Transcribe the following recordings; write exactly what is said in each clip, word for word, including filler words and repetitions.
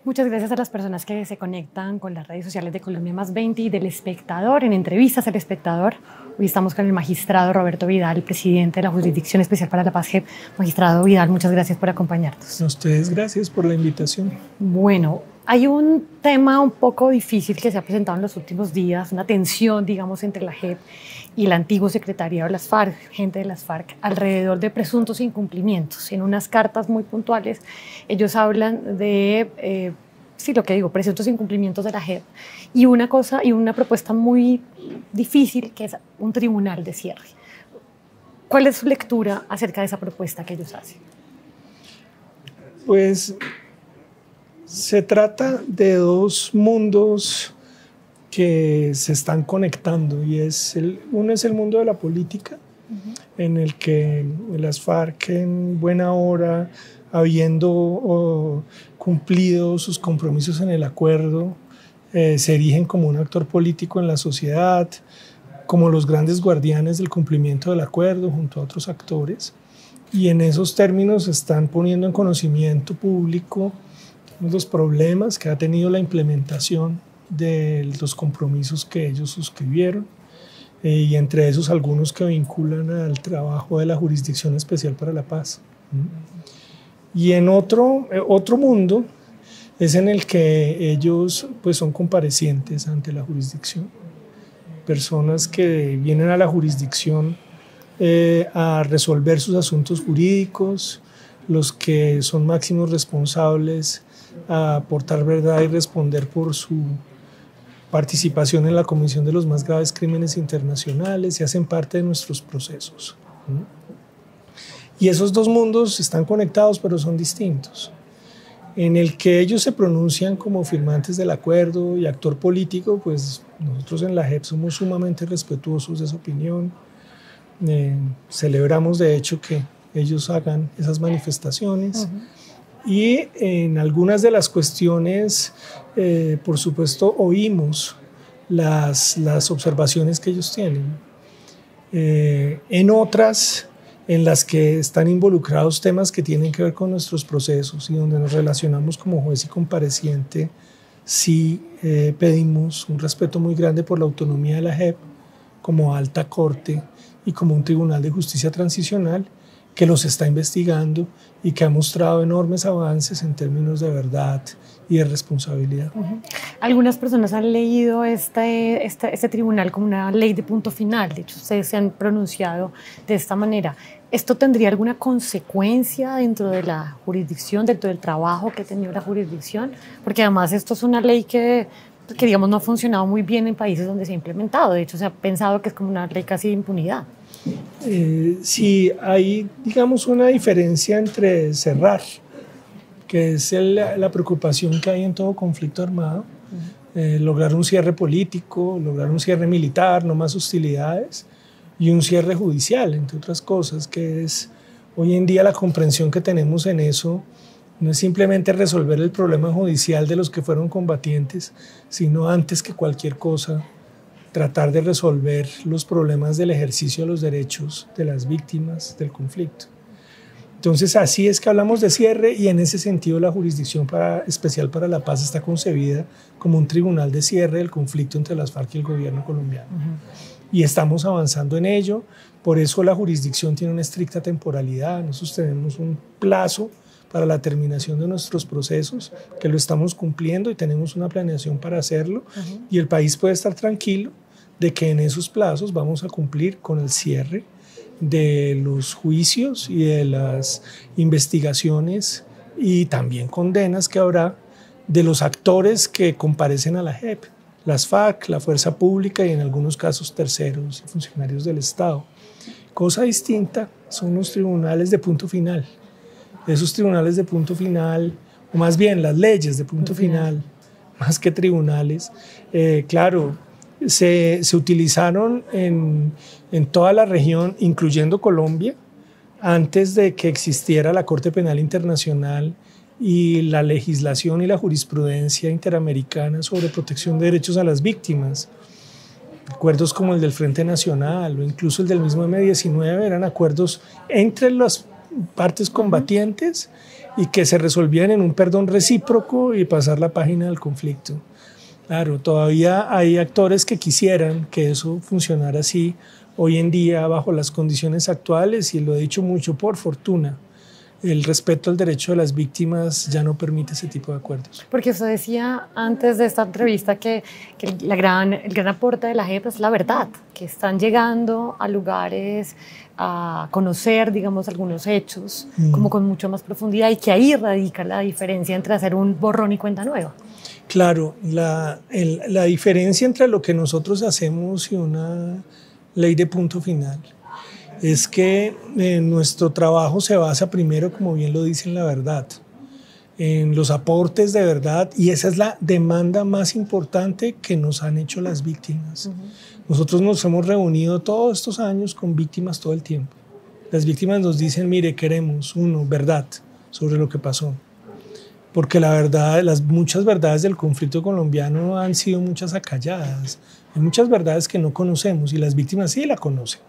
Muchas gracias a las personas que se conectan con las redes sociales de Colombia Más veinte y del Espectador, en entrevistas al Espectador. Hoy estamos con el magistrado Roberto Vidal, presidente de la Jurisdicción Especial para la Paz J E P. Magistrado Vidal, muchas gracias por acompañarnos. A ustedes gracias por la invitación. Bueno, hay un tema un poco difícil que se ha presentado en los últimos días, una tensión, digamos, entre la J E P y el antiguo secretariado de las FARC, gente de las FARC, alrededor de presuntos incumplimientos. En unas cartas muy puntuales, ellos hablan de, eh, sí, lo que digo, presuntos incumplimientos de la J E P y una cosa y una propuesta muy difícil que es un tribunal de cierre. ¿Cuál es su lectura acerca de esa propuesta que ellos hacen? Pues se trata de dos mundos que se están conectando y es el, uno es el mundo de la política, uh-huh. en el que las FARC en buena hora, habiendo oh, cumplido sus compromisos en el acuerdo, eh, se erigen como un actor político en la sociedad, como los grandes guardianes del cumplimiento del acuerdo junto a otros actores, y en esos términos están poniendo en conocimiento público los problemas que ha tenido la implementación de los compromisos que ellos suscribieron, eh, y entre esos algunos que vinculan al trabajo de la Jurisdicción Especial para la Paz. ¿Mm? Y en otro, eh, otro mundo es en el que ellos pues, son comparecientes ante la jurisdicción, personas que vienen a la jurisdicción eh, a resolver sus asuntos jurídicos, los que son máximos responsables a aportar verdad y responder por su participación en la comisión de los más graves crímenes internacionales y hacen parte de nuestros procesos. Y esos dos mundos están conectados pero son distintos. En el que ellos se pronuncian como firmantes del acuerdo y actor político, pues nosotros en la J E P somos sumamente respetuosos de esa opinión. Eh, celebramos de hecho que ellos hagan esas manifestaciones. Uh-huh. Y en algunas de las cuestiones, eh, por supuesto, oímos las, las observaciones que ellos tienen. Eh, en otras, en las que están involucrados temas que tienen que ver con nuestros procesos y donde nos relacionamos como juez y compareciente, sí eh, pedimos un respeto muy grande por la autonomía de la J E P como alta corte y como un tribunal de justicia transicional que los está investigando y que ha mostrado enormes avances en términos de verdad y de responsabilidad. Uh-huh. Algunas personas han leído este, este, este tribunal como una ley de punto final. De hecho, ustedes se han pronunciado de esta manera. ¿Esto tendría alguna consecuencia dentro de la jurisdicción, dentro del trabajo que ha tenido la jurisdicción? Porque además esto es una ley que, que digamos, no ha funcionado muy bien en países donde se ha implementado. De hecho, se ha pensado que es como una ley casi de impunidad. Eh, sí, hay, digamos, una diferencia entre cerrar, que es el, la preocupación que hay en todo conflicto armado, uh-huh. eh, lograr un cierre político, lograr un cierre militar, no más hostilidades, y un cierre judicial, entre otras cosas, que es hoy en día la comprensión que tenemos en eso, no es simplemente resolver el problema judicial de los que fueron combatientes, sino antes que cualquier cosa, tratar de resolver los problemas del ejercicio de los derechos de las víctimas del conflicto. Entonces, así es que hablamos de cierre y en ese sentido la Jurisdicción para, Especial para la Paz está concebida como un tribunal de cierre del conflicto entre las FARC y el gobierno colombiano. Uh-huh. Y estamos avanzando en ello, por eso la jurisdicción tiene una estricta temporalidad, nosotros tenemos un plazo para la terminación de nuestros procesos, que lo estamos cumpliendo y tenemos una planeación para hacerlo, uh-huh. y el país puede estar tranquilo de que en esos plazos vamos a cumplir con el cierre de los juicios y de las investigaciones y también condenas que habrá de los actores que comparecen a la J E P, las FARC, la Fuerza Pública y en algunos casos terceros y funcionarios del Estado. Cosa distinta son los tribunales de punto final. Esos tribunales de punto final, o más bien las leyes de punto final, más que tribunales, eh, claro, se, se utilizaron en, en toda la región, incluyendo Colombia, antes de que existiera la Corte Penal Internacional y la legislación y la jurisprudencia interamericana sobre protección de derechos a las víctimas. Acuerdos como el del Frente Nacional o incluso el del mismo eme diecinueve eran acuerdos entre los partes combatientes uh-huh. y que se resolvían en un perdón recíproco y pasar la página del conflicto. Claro, todavía hay actores que quisieran que eso funcionara así hoy en día bajo las condiciones actuales, y lo he dicho mucho, por fortuna. El respeto al derecho de las víctimas ya no permite ese tipo de acuerdos. Porque usted decía antes de esta entrevista que, que la gran, el gran aporte de la J E P es la verdad, que están llegando a lugares a conocer, digamos, algunos hechos mm. como con mucho más profundidad, y que ahí radica la diferencia entre hacer un borrón y cuenta nueva. Claro, la, el, la diferencia entre lo que nosotros hacemos y una ley de punto final es que eh, nuestro trabajo se basa primero, como bien lo dice, en la verdad, en los aportes de verdad, y esa es la demanda más importante que nos han hecho las víctimas. Uh-huh. Nosotros nos hemos reunido todos estos años con víctimas todo el tiempo. Las víctimas nos dicen, mire, queremos, uno, verdad sobre lo que pasó. Porque la verdad, las muchas verdades del conflicto colombiano han sido muchas acalladas. Hay muchas verdades que no conocemos y las víctimas sí la conocen.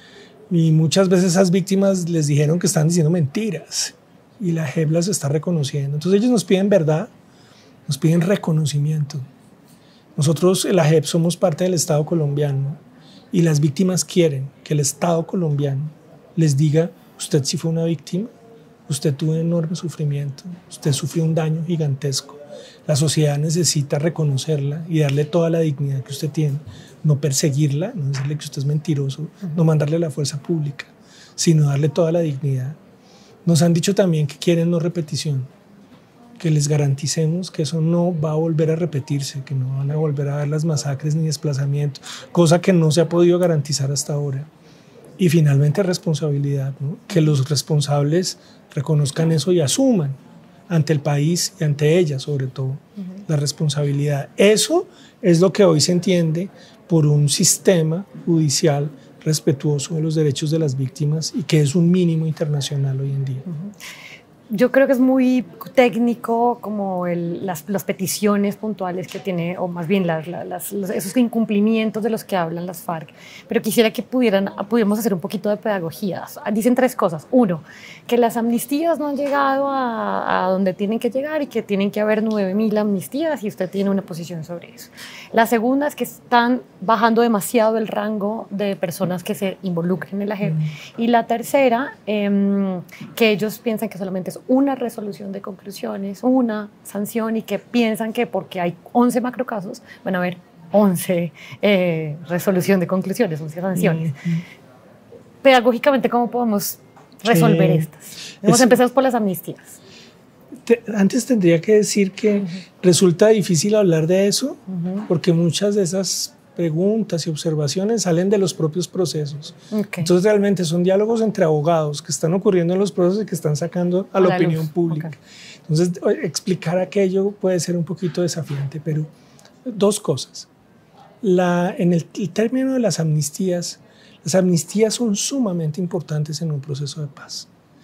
Y muchas veces esas víctimas les dijeron que están diciendo mentiras y la J E P las está reconociendo. Entonces ellos nos piden verdad, nos piden reconocimiento. Nosotros, la J E P, somos parte del Estado colombiano y las víctimas quieren que el Estado colombiano les diga, usted sí fue una víctima, usted tuvo un enorme sufrimiento, usted sufrió un daño gigantesco. La sociedad necesita reconocerla y darle toda la dignidad que usted tiene. No perseguirla, no decirle que usted es mentiroso, uh-huh. no mandarle la fuerza pública, sino darle toda la dignidad. Nos han dicho también que quieren no repetición, que les garanticemos que eso no va a volver a repetirse, que no van a volver a haber las masacres ni desplazamientos, cosa que no se ha podido garantizar hasta ahora. Y finalmente responsabilidad, ¿no? Que los responsables reconozcan eso y asuman ante el país y ante ella sobre todo uh-huh. la responsabilidad. Eso es lo que hoy se entiende por un sistema judicial respetuoso de los derechos de las víctimas y que es un mínimo internacional hoy en día. Uh-huh. Yo creo que es muy técnico como el, las, las peticiones puntuales que tiene, o más bien las, las, los, esos incumplimientos de los que hablan las FARC, pero quisiera que pudieran, pudiéramos hacer un poquito de pedagogía. Dicen tres cosas. Uno, que las amnistías no han llegado a, a donde tienen que llegar y que tienen que haber nueve mil amnistías, y usted tiene una posición sobre eso. La segunda es que están bajando demasiado el rango de personas que se involucren en la J E P. Mm. Y la tercera, eh, que ellos piensan que solamente es una resolución de conclusiones, una sanción, y que piensan que porque hay once macrocasos van a haber once eh, resolución de conclusiones, once sanciones. Mm-hmm. Pedagógicamente, ¿cómo podemos resolver eh, estas? Hemos empezado por las amnistías. Te, antes tendría que decir que uh-huh. resulta difícil hablar de eso uh-huh. porque muchas de esas preguntas y observaciones salen de los propios procesos. Okay. Entonces realmente son diálogos entre abogados que están ocurriendo en los procesos y que están sacando a, a la, la opinión luz. Pública. Okay. Entonces explicar aquello puede ser un poquito desafiante, pero dos cosas. La, en el, el término de las amnistías, las amnistías son sumamente importantes en un proceso de paz.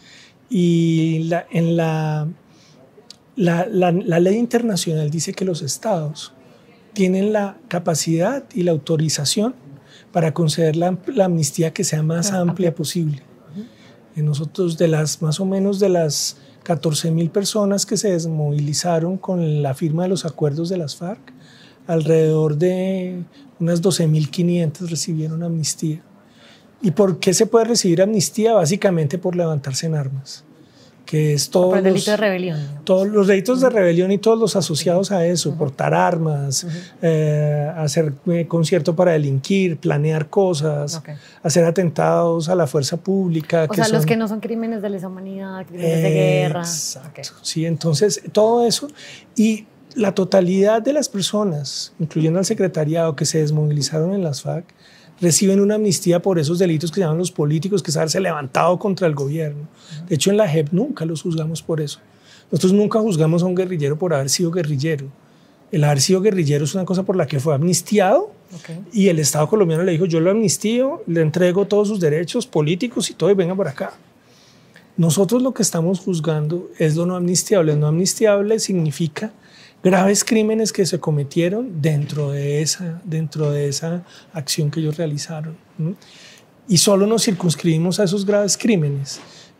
Y la, en la, la, la, la ley internacional dice que los estados tienen la capacidad y la autorización para conceder la, la amnistía que sea más amplia posible. Y nosotros, de las más o menos de las catorce mil personas que se desmovilizaron con la firma de los acuerdos de las FARC, alrededor de unas doce mil quinientas recibieron amnistía. ¿Y por qué se puede recibir amnistía? Básicamente por levantarse en armas, que es todos por el delito de rebelión. Todos los delitos de rebelión y todos los asociados a eso, uh-huh. portar armas, uh-huh. eh, hacer eh, concierto para delinquir, planear cosas, okay. hacer atentados a la fuerza pública. O que sea, son, los que no son crímenes de lesa humanidad, crímenes eh, de guerra. Exacto. Okay. Sí, entonces todo eso. Y la totalidad de las personas, incluyendo al secretariado, que se desmovilizaron en las FARC, reciben una amnistía por esos delitos que llaman los políticos, que es haberse levantado contra el gobierno. De hecho, en la J E P nunca los juzgamos por eso. Nosotros nunca juzgamos a un guerrillero por haber sido guerrillero. El haber sido guerrillero es una cosa por la que fue amnistiado, okay. y el Estado colombiano le dijo, yo lo amnistío, le entrego todos sus derechos políticos y todo, y venga por acá. Nosotros lo que estamos juzgando es lo no amnistiable. No amnistiable significa graves crímenes que se cometieron dentro de esa, dentro de esa acción que ellos realizaron. ¿no? Y solo nos circunscribimos a esos graves crímenes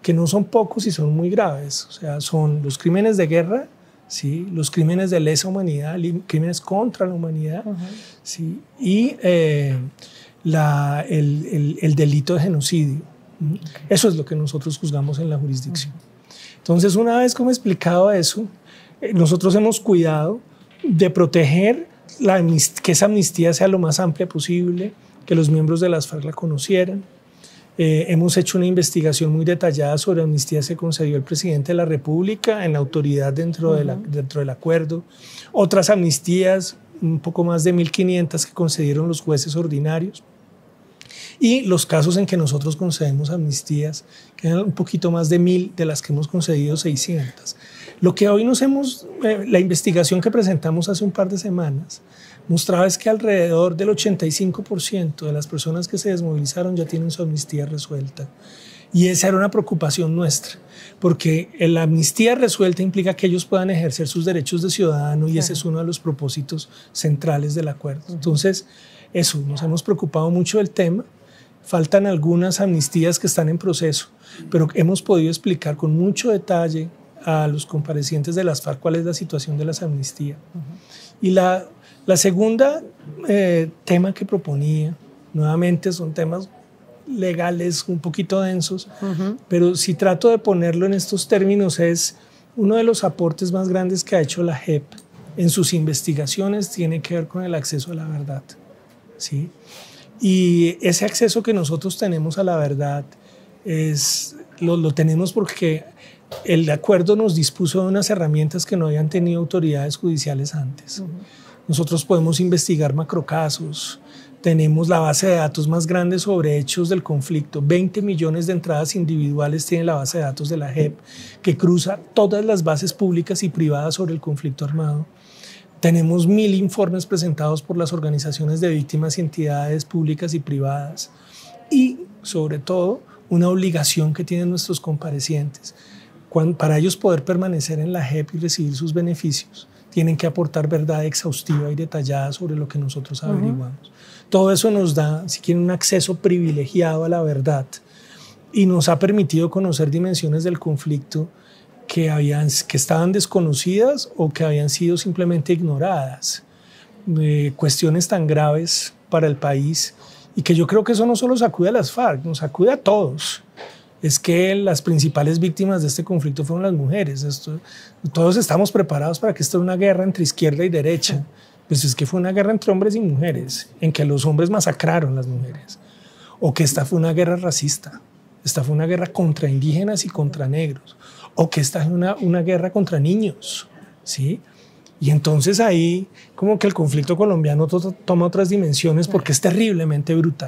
que no son pocos y son muy graves. O sea, son los crímenes de guerra, ¿sí? Los crímenes de lesa humanidad, crímenes contra la humanidad, uh-huh. ¿sí? Y eh, la, el, el, el delito de genocidio. Okay. Eso es lo que nosotros juzgamos en la jurisdicción. Uh-huh. Entonces, una vez como he explicado eso, eh, nosotros hemos cuidado de proteger la que esa amnistía sea lo más amplia posible, que los miembros de las FARC la conocieran. Eh, hemos hecho una investigación muy detallada sobre amnistías que concedió el presidente de la República en la autoridad dentro, uh-huh. de la, dentro del acuerdo. Otras amnistías, un poco más de mil quinientas que concedieron los jueces ordinarios. Y los casos en que nosotros concedemos amnistías, que eran un poquito más de mil, de las que hemos concedido seiscientas. Lo que hoy nos hemos, eh, la investigación que presentamos hace un par de semanas, mostraba es que alrededor del ochenta y cinco por ciento de las personas que se desmovilizaron ya tienen su amnistía resuelta. Y esa era una preocupación nuestra, porque la amnistía resuelta implica que ellos puedan ejercer sus derechos de ciudadano y claro. ese es uno de los propósitos centrales del acuerdo. Uh-huh. Entonces, eso, nos hemos preocupado mucho del tema. Faltan algunas amnistías que están en proceso, pero hemos podido explicar con mucho detalle a los comparecientes de las FARC cuál es la situación de las amnistías. Uh-huh. Y la, la segunda eh, tema que proponía, nuevamente son temas legales un poquito densos, uh-huh. pero si trato de ponerlo en estos términos, es uno de los aportes más grandes que ha hecho la J E P en sus investigaciones tiene que ver con el acceso a la verdad, ¿sí? Y ese acceso que nosotros tenemos a la verdad es, lo, lo tenemos porque el acuerdo nos dispuso de unas herramientas que no habían tenido autoridades judiciales antes. Uh-huh. Nosotros podemos investigar macrocasos, tenemos la base de datos más grande sobre hechos del conflicto, veinte millones de entradas individuales tiene la base de datos de la J E P, que cruza todas las bases públicas y privadas sobre el conflicto armado. Tenemos mil informes presentados por las organizaciones de víctimas y entidades públicas y privadas. Y, sobre todo, una obligación que tienen nuestros comparecientes. Cuando, para ellos poder permanecer en la J E P y recibir sus beneficios, tienen que aportar verdad exhaustiva y detallada sobre lo que nosotros averiguamos. Uh-huh. Todo eso nos da, si quieren, un acceso privilegiado a la verdad y nos ha permitido conocer dimensiones del conflicto que, habían, que estaban desconocidas o que habían sido simplemente ignoradas. Eh, cuestiones tan graves para el país y que yo creo que eso no solo sacude a las FARC, nos sacude a todos. Es que las principales víctimas de este conflicto fueron las mujeres. Esto, todos estamos preparados para que esta sea una guerra entre izquierda y derecha. Pues es que fue una guerra entre hombres y mujeres, en que los hombres masacraron a las mujeres. O que esta fue una guerra racista. Esta fue una guerra contra indígenas y contra negros. O que esta es una, una guerra contra niños, ¿sí? Y entonces ahí como que el conflicto colombiano to toma otras dimensiones porque es terriblemente brutal.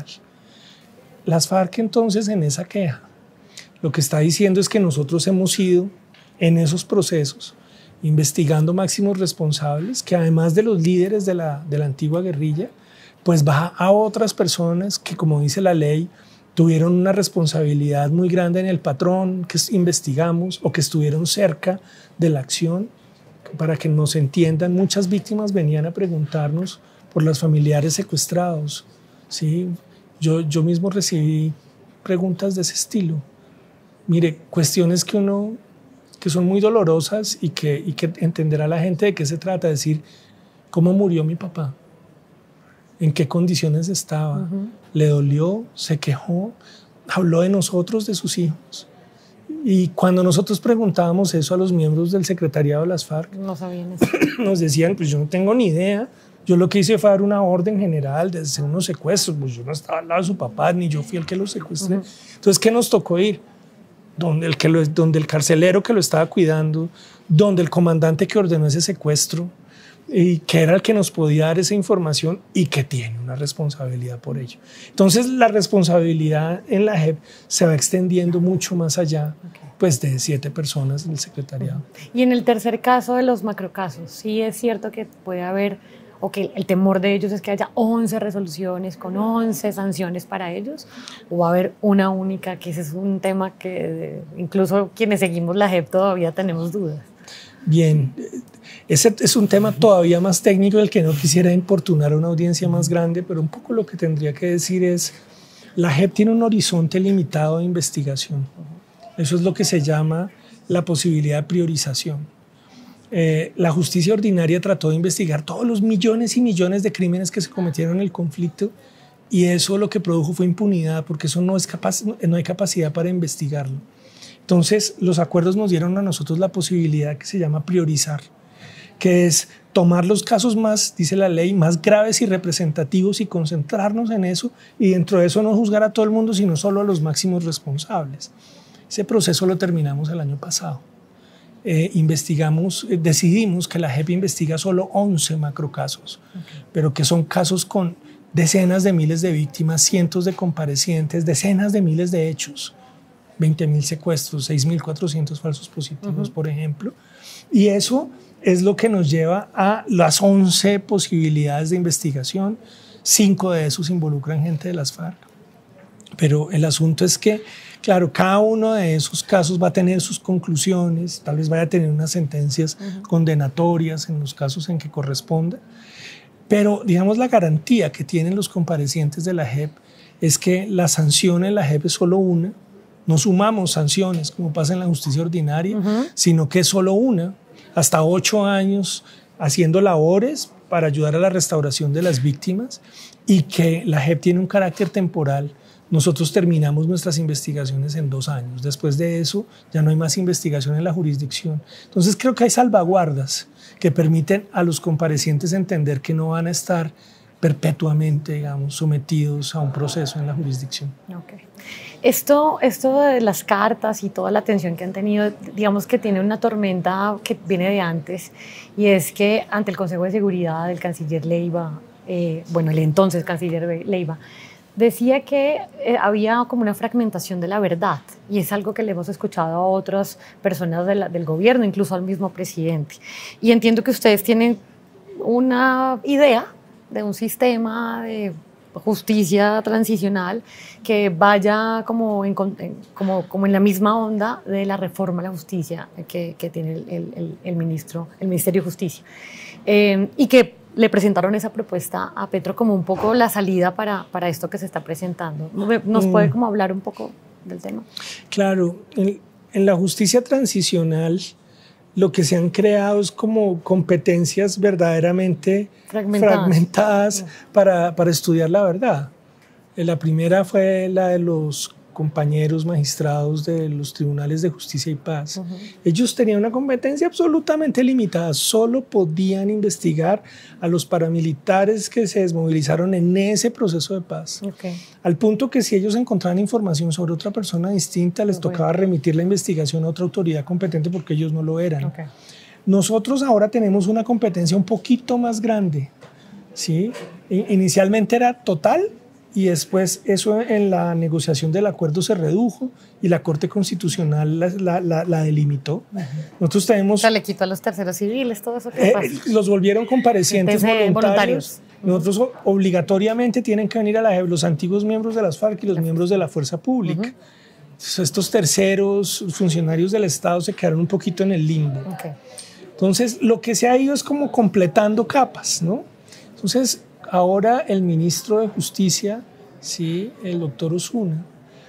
Las FARC entonces en esa queja lo que está diciendo es que nosotros hemos ido en esos procesos investigando máximos responsables que además de los líderes de la, de la antigua guerrilla, pues va a otras personas que, como dice la ley, tuvieron una responsabilidad muy grande en el patrón que investigamos o que estuvieron cerca de la acción. Para que nos entiendan, muchas víctimas venían a preguntarnos por los familiares secuestrados, ¿sí? Yo, yo mismo recibí preguntas de ese estilo. Mire, cuestiones que uno, que son muy dolorosas y que, y que entenderá la gente de qué se trata, decir, ¿cómo murió mi papá? ¿En qué condiciones estaba? Uh-huh. ¿Le dolió? ¿Se quejó? ¿Habló de nosotros, de sus hijos? Y cuando nosotros preguntábamos eso a los miembros del secretariado de las FARC, no sabían eso. Nos decían, pues yo no tengo ni idea. Yo lo que hice fue dar una orden general de hacer unos secuestros. Pues yo no estaba al lado de su papá, ni yo fui el que lo secuestré. Uh-huh. Entonces, ¿qué nos tocó ir? Donde el, que lo, donde el carcelero que lo estaba cuidando, donde el comandante que ordenó ese secuestro, y que era el que nos podía dar esa información y que tiene una responsabilidad por ello. Entonces la responsabilidad en la J E P se va extendiendo mucho más allá, okay, pues de siete personas del secretariado. Y en el tercer caso de los macrocasos, sí es cierto que puede haber, o que el temor de ellos es que haya once resoluciones con once sanciones para ellos, o va a haber una única, que ese es un tema que incluso quienes seguimos la J E P todavía tenemos dudas. Bien, ese es un tema todavía más técnico del que no quisiera importunar a una audiencia más grande, pero un poco lo que tendría que decir es, la J E P tiene un horizonte limitado de investigación Eso es lo que se llama la posibilidad de priorización. Eh, la justicia ordinaria trató de investigar todos los millones y millones de crímenes que se cometieron en el conflicto, y eso lo que produjo fue impunidad, porque eso no, es capaz, no hay capacidad para investigarlo. Entonces, los acuerdos nos dieron a nosotros la posibilidad que se llama priorizar, que es tomar los casos más, dice la ley, más graves y representativos y concentrarnos en eso, y dentro de eso no juzgar a todo el mundo, sino solo a los máximos responsables. Ese proceso lo terminamos el año pasado. Eh, investigamos, eh, decidimos que la J E P investiga solo once macrocasos, okay, pero que son casos con decenas de miles de víctimas, cientos de comparecientes, decenas de miles de hechos, veinte mil secuestros, seis mil cuatrocientos falsos positivos, uh-huh, por ejemplo. Y eso es lo que nos lleva a las once posibilidades de investigación. Cinco de esos involucran gente de las FARC. Pero el asunto es que, claro, cada uno de esos casos va a tener sus conclusiones, tal vez vaya a tener unas sentencias uh-huh. condenatorias en los casos en que corresponda, pero digamos la garantía que tienen los comparecientes de la J E P es que la sanción en la J E P es solo una, no sumamos sanciones como pasa en la justicia ordinaria, uh-huh. sino que es solo una, hasta ocho años haciendo labores para ayudar a la restauración de las víctimas, y que la J E P tiene un carácter temporal. Nosotros terminamos nuestras investigaciones en dos años. Después de eso ya no hay más investigación en la jurisdicción. Entonces creo que hay salvaguardas que permiten a los comparecientes entender que no van a estar perpetuamente, digamos, sometidos a un proceso en la jurisdicción. Okay. Esto, esto de las cartas y toda la atención que han tenido, digamos que tiene una tormenta que viene de antes, y es que ante el Consejo de Seguridad del canciller Leiva, eh, bueno, el entonces canciller Leiva, decía que eh, había como una fragmentación de la verdad, y es algo que le hemos escuchado a otras personas de la, del gobierno, incluso al mismo presidente. Y entiendo que ustedes tienen una idea de un sistema de justicia transicional que vaya como en, como, como en la misma onda de la reforma a la justicia que, que tiene el, el, el, ministro, el Ministerio de Justicia. Eh, y que le presentaron esa propuesta a Petro como un poco la salida para, para esto que se está presentando. ¿Nos mm. puede como hablar un poco del tema? Claro, en, en la justicia transicional lo que se han creado es como competencias verdaderamente fragmentadas, fragmentadas para, para estudiar la verdad. La primera fue la de los compañeros magistrados de los tribunales de justicia y paz. Uh-huh. Ellos tenían una competencia absolutamente limitada, solo podían investigar a los paramilitares que se desmovilizaron en ese proceso de paz. Okay. Al punto que si ellos encontraban información sobre otra persona distinta, les okay. tocaba remitir la investigación a otra autoridad competente porque ellos no lo eran. Okay. Nosotros ahora tenemos una competencia un poquito más grande, ¿sí? Inicialmente era total, y después eso en la negociación del acuerdo se redujo y la Corte Constitucional la, la, la, la delimitó. Uh-huh. Nosotros tenemos... O sea, le quitó a los terceros civiles, todo eso que eh, pasa. Los volvieron comparecientes voluntarios. voluntarios. Nosotros uh-huh. obligatoriamente tienen que venir a la J E P los antiguos miembros de las FARC y los uh-huh. miembros de la Fuerza Pública. Uh-huh. Entonces, estos terceros funcionarios del Estado se quedaron un poquito en el limbo. Okay. Entonces, lo que se ha ido es como completando capas, ¿no? Entonces, ahora el ministro de Justicia, sí, el doctor Osuna,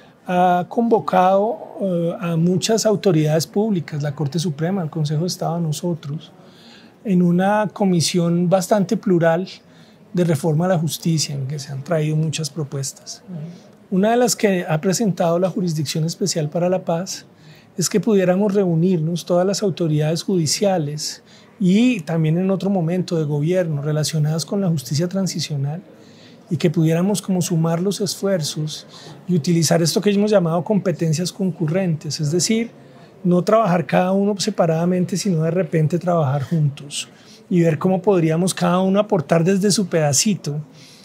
ha convocado uh, a muchas autoridades públicas, la Corte Suprema, el Consejo de Estado, a nosotros, en una comisión bastante plural de reforma a la justicia, en que se han traído muchas propuestas. Uh-huh. Una de las que ha presentado la Jurisdicción Especial para la Paz es que pudiéramos reunirnos todas las autoridades judiciales y también en otro momento de gobierno relacionadas con la justicia transicional, y que pudiéramos como sumar los esfuerzos y utilizar esto que hemos llamado competencias concurrentes, es decir, no trabajar cada uno separadamente, sino de repente trabajar juntos y ver cómo podríamos cada uno aportar desde su pedacito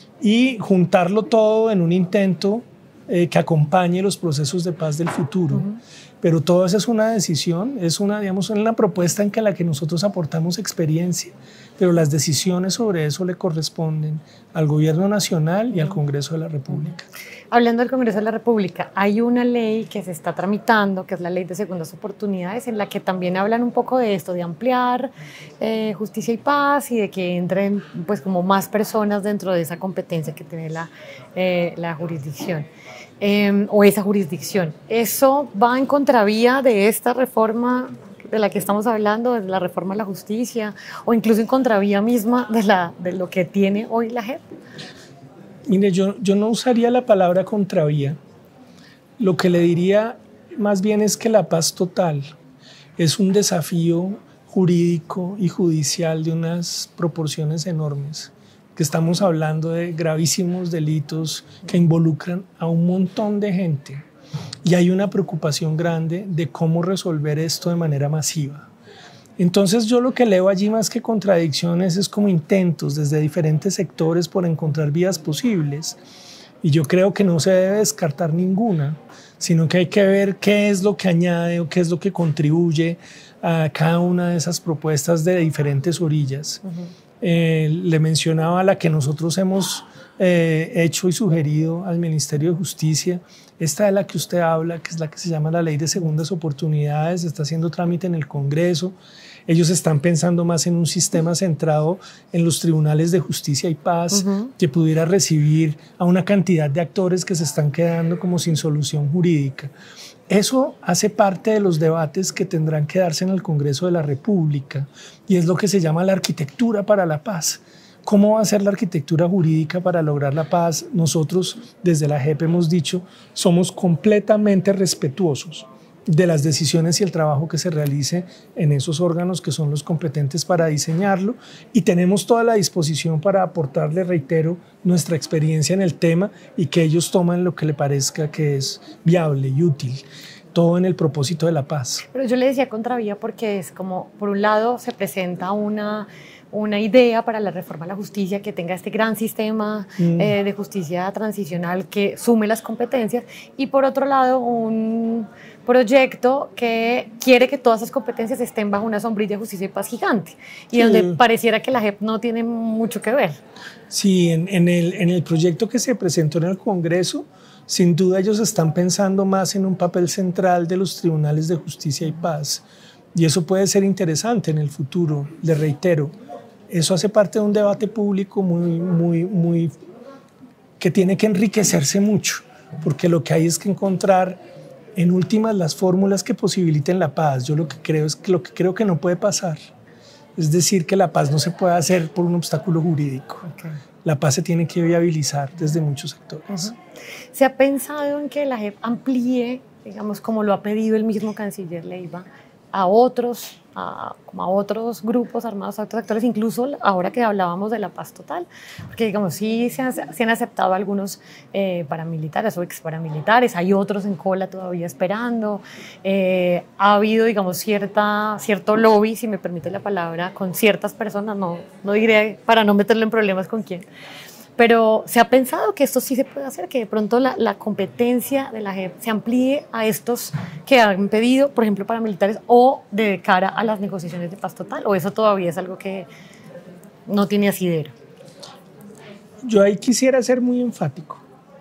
y juntarlo todo en un intento eh, que acompañe los procesos de paz del futuro. Uh-huh. Pero todo eso es una decisión, es una, digamos, una propuesta en que la que nosotros aportamos experiencia, pero las decisiones sobre eso le corresponden al Gobierno Nacional y al Congreso de la República. Hablando del Congreso de la República, hay una ley que se está tramitando, que es la Ley de Segundas Oportunidades, en la que también hablan un poco de esto, de ampliar eh, justicia y paz y de que entren pues, como más personas dentro de esa competencia que tiene la, eh, la jurisdicción. eh, o esa jurisdicción. ¿Eso va en contravía de esta reforma de la que estamos hablando, de la reforma a la justicia, o incluso en contravía misma de, la, de lo que tiene hoy la J E P? Mire, yo, yo no usaría la palabra contravía. Lo que le diría más bien es que la paz total es un desafío jurídico y judicial de unas proporciones enormes, que estamos hablando de gravísimos delitos que involucran a un montón de gente, y hay una preocupación grande de cómo resolver esto de manera masiva. Entonces yo lo que leo allí, más que contradicciones, es como intentos desde diferentes sectores por encontrar vías posibles, y yo creo que no se debe descartar ninguna, sino que hay que ver qué es lo que añade o qué es lo que contribuye a cada una de esas propuestas de diferentes orillas. Uh-huh. eh, le mencionaba la que nosotros hemos eh, hecho y sugerido al Ministerio de Justicia. Esta de la que usted habla, que es la que se llama la Ley de Segundas Oportunidades, está haciendo trámite en el Congreso. Ellos están pensando más en un sistema centrado en los tribunales de justicia y paz, uh-huh, que pudiera recibir a una cantidad de actores que se están quedando como sin solución jurídica. Eso hace parte de los debates que tendrán que darse en el Congreso de la República, y es lo que se llama la arquitectura para la paz. ¿Cómo va a ser la arquitectura jurídica para lograr la paz? Nosotros desde la J E P hemos dicho, somos completamente respetuosos de las decisiones y el trabajo que se realice en esos órganos que son los competentes para diseñarlo, y tenemos toda la disposición para aportarle, reitero, nuestra experiencia en el tema, y que ellos tomen lo que le parezca que es viable y útil, todo en el propósito de la paz. Pero yo le decía contravía porque es como, por un lado se presenta una... una idea para la reforma a la justicia que tenga este gran sistema mm. eh, de justicia transicional que sume las competencias, y por otro lado un proyecto que quiere que todas esas competencias estén bajo una sombrilla de justicia y paz gigante, y sí, donde pareciera que la J E P no tiene mucho que ver. Sí, en, en, el, en el proyecto que se presentó en el Congreso, sin duda ellos están pensando más en un papel central de los tribunales de justicia y paz, y eso puede ser interesante en el futuro. Le reitero, eso hace parte de un debate público muy, muy, muy, que tiene que enriquecerse mucho, porque lo que hay es que encontrar en últimas las fórmulas que posibiliten la paz. Yo lo que creo es que lo que creo que no puede pasar, es decir, que la paz no se puede hacer por un obstáculo jurídico. Okay. La paz se tiene que viabilizar desde muchos sectores. Uh-huh. ¿Se ha pensado en que la J E P amplíe, digamos, como lo ha pedido el mismo canciller Leiva, a otros, a, como a otros grupos armados, a otros actores, incluso ahora que hablábamos de la paz total? Porque, digamos, sí se han, se han aceptado algunos eh, paramilitares o ex paramilitares, hay otros en cola todavía esperando, eh, ha habido, digamos, cierta, cierto lobby, si me permite la palabra, con ciertas personas, no, no diré para no meterle en problemas con quién, pero se ha pensado que esto sí se puede hacer, que de pronto la, la competencia de la J E P se amplíe a estos que han pedido, por ejemplo, paramilitares, o de cara a las negociaciones de paz total, o eso todavía es algo que no tiene asidero. Yo ahí quisiera ser muy enfático.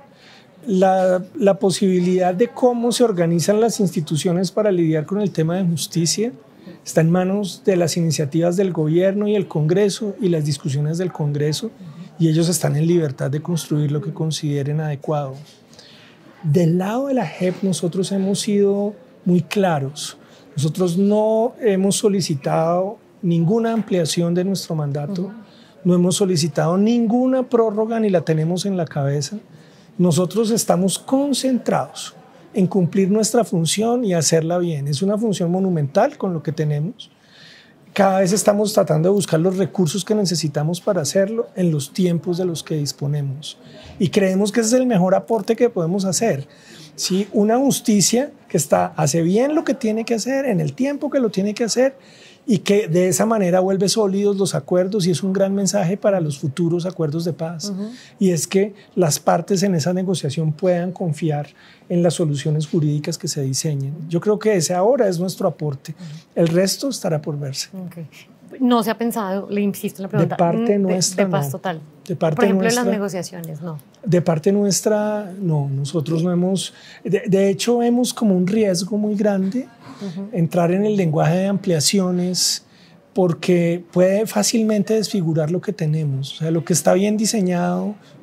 La, la posibilidad de cómo se organizan las instituciones para lidiar con el tema de justicia está en manos de las iniciativas del gobierno y el Congreso y las discusiones del Congreso, y ellos están en libertad de construir lo que consideren adecuado. Del lado de la J E P nosotros hemos sido muy claros. Nosotros no hemos solicitado ninguna ampliación de nuestro mandato, uh-huh, no hemos solicitado ninguna prórroga ni la tenemos en la cabeza. Nosotros estamos concentrados en cumplir nuestra función y hacerla bien. Es una función monumental con lo que tenemos. Cada vez estamos tratando de buscar los recursos que necesitamos para hacerlo en los tiempos de los que disponemos. Y creemos que ese es el mejor aporte que podemos hacer. ¿Sí? Una justicia que está, hace bien lo que tiene que hacer, en el tiempo que lo tiene que hacer, y que de esa manera vuelve sólidos los acuerdos, y es un gran mensaje para los futuros acuerdos de paz. Uh-huh. Y es que las partes en esa negociación puedan confiar en las soluciones jurídicas que se diseñen. Yo creo que ese ahora es nuestro aporte. Uh-huh. El resto estará por verse. Okay. No se ha pensado, le insisto en la pregunta, de parte nuestra, de, de paz no. total. De parte Por ejemplo, nuestra, en las negociaciones, no. De parte nuestra, no. Nosotros no hemos, de, de hecho, vemos como un riesgo muy grande uh-huh. entrar en el lenguaje de ampliaciones, porque puede fácilmente desfigurar lo que tenemos. O sea, lo que está bien diseñado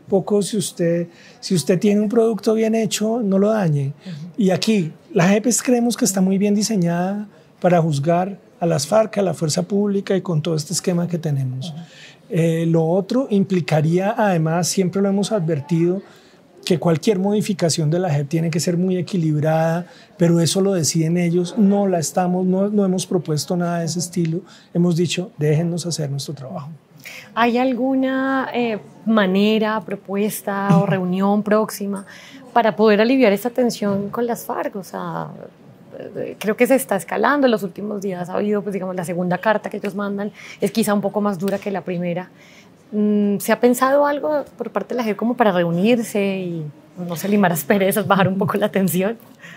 poco si usted, si usted tiene un producto bien hecho, no lo dañe. Uh-huh. Y aquí, la J E P creemos que está muy bien diseñada para juzgar a las FARC, a la fuerza pública y con todo este esquema que tenemos. Uh-huh. eh, lo otro implicaría, además, siempre lo hemos advertido, que cualquier modificación de la J E P tiene que ser muy equilibrada, pero eso lo deciden ellos, no la estamos, no, no hemos propuesto nada de ese estilo, hemos dicho, déjennos hacer nuestro trabajo. ¿Hay alguna eh, manera, propuesta o reunión próxima para poder aliviar esta tensión con las FARC? O sea, creo que se está escalando en los últimos días, ha habido, pues, digamos, la segunda carta que ellos mandan, es quizá un poco más dura que la primera. ¿Se ha pensado algo por parte de la J E P como para reunirse y, no sé, limar asperezas, bajar un poco la tensión?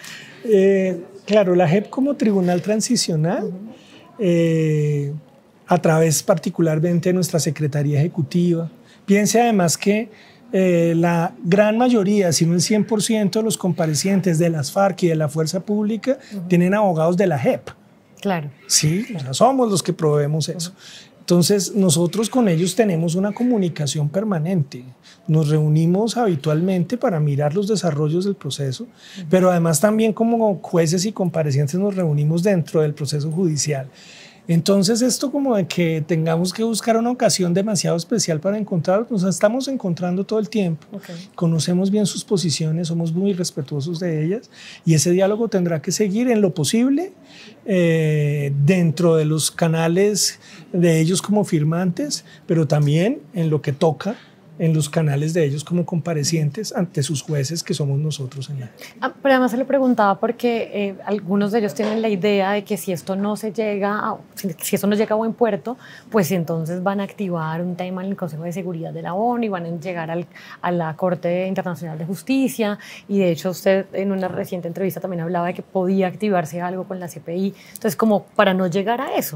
Eh, claro, la J E P como tribunal transicional, uh-huh. eh, a través particularmente de nuestra Secretaría Ejecutiva, piense además que eh, la gran mayoría, si no el cien por ciento de los comparecientes de las FARC y de la Fuerza Pública uh-huh. tienen abogados de la J E P. Claro. Sí, claro. O sea, somos los que proveemos eso. Uh-huh. Entonces, nosotros con ellos tenemos una comunicación permanente. Nos reunimos habitualmente para mirar los desarrollos del proceso, uh-huh. pero además también como jueces y comparecientes nos reunimos dentro del proceso judicial. Entonces, esto como de que tengamos que buscar una ocasión demasiado especial para encontrarlos, nos estamos encontrando todo el tiempo. Okay. Conocemos bien sus posiciones, somos muy respetuosos de ellas y ese diálogo tendrá que seguir en lo posible eh, dentro de los canales de ellos como firmantes, pero también en lo que toca en los canales de ellos como comparecientes ante sus jueces, que somos nosotros. En la... ah, pero además se lo preguntaba porque eh, algunos de ellos tienen la idea de que si esto no se llega a, si esto no llega a buen puerto, pues entonces van a activar un tema en el Consejo de Seguridad de la ONU y van a llegar al, a la Corte Internacional de Justicia, y de hecho usted en una reciente entrevista también hablaba de que podía activarse algo con la C P I, entonces como para no llegar a eso.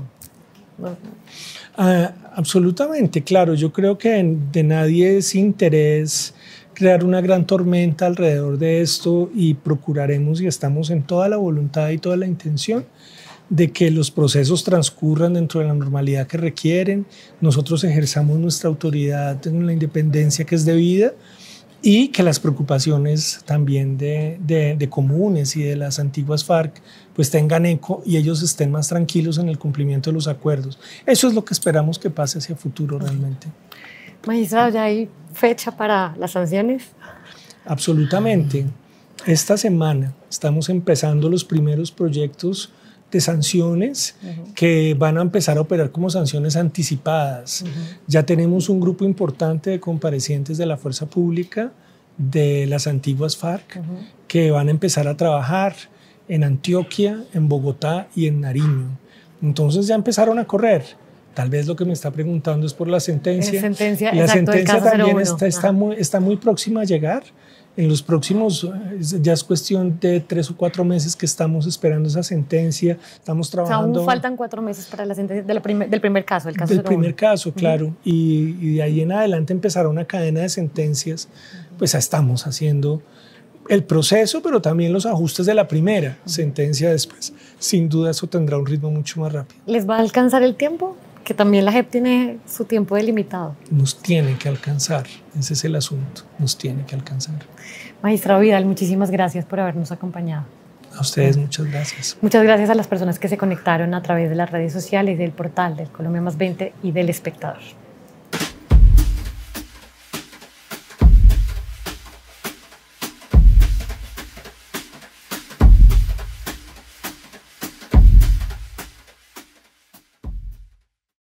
Ah, absolutamente, claro. Yo creo que de nadie es interés crear una gran tormenta alrededor de esto y procuraremos y estamos en toda la voluntad y toda la intención de que los procesos transcurran dentro de la normalidad que requieren. Nosotros ejerzamos nuestra autoridad con la independencia que es debida y que las preocupaciones también de, de, de comunes y de las antiguas FARC pues tengan eco y ellos estén más tranquilos en el cumplimiento de los acuerdos. Eso es lo que esperamos que pase hacia futuro realmente. Magistrado, ¿ya hay fecha para las sanciones? Absolutamente. Esta semana estamos empezando los primeros proyectos de sanciones uh-huh. que van a empezar a operar como sanciones anticipadas. Uh-huh. Ya tenemos un grupo importante de comparecientes de la Fuerza Pública de las antiguas FARC uh-huh. que van a empezar a trabajar en Antioquia, en Bogotá y en Nariño. Entonces ya empezaron a correr. Tal vez lo que me está preguntando es por la sentencia. sentencia la exacto, sentencia también está, está, muy, está muy próxima a llegar. En los próximos, ya es cuestión de tres o cuatro meses que estamos esperando esa sentencia. Estamos trabajando. O sea, aún faltan cuatro meses para la sentencia de la primer, del primer caso. El caso del primer uno. caso, claro. Uh-huh. y, y de ahí en adelante empezará una cadena de sentencias. Uh-huh. Pues ya estamos haciendo el proceso, pero también los ajustes de la primera uh-huh. sentencia después. Sin duda eso tendrá un ritmo mucho más rápido. ¿Les va a alcanzar el tiempo? Que también la J E P tiene su tiempo delimitado. Nos tiene que alcanzar, ese es el asunto, nos tiene que alcanzar. Magistrado Vidal, muchísimas gracias por habernos acompañado. A ustedes muchas gracias. Muchas gracias a las personas que se conectaron a través de las redes sociales, del portal del Colombia Más veinte y del Espectador.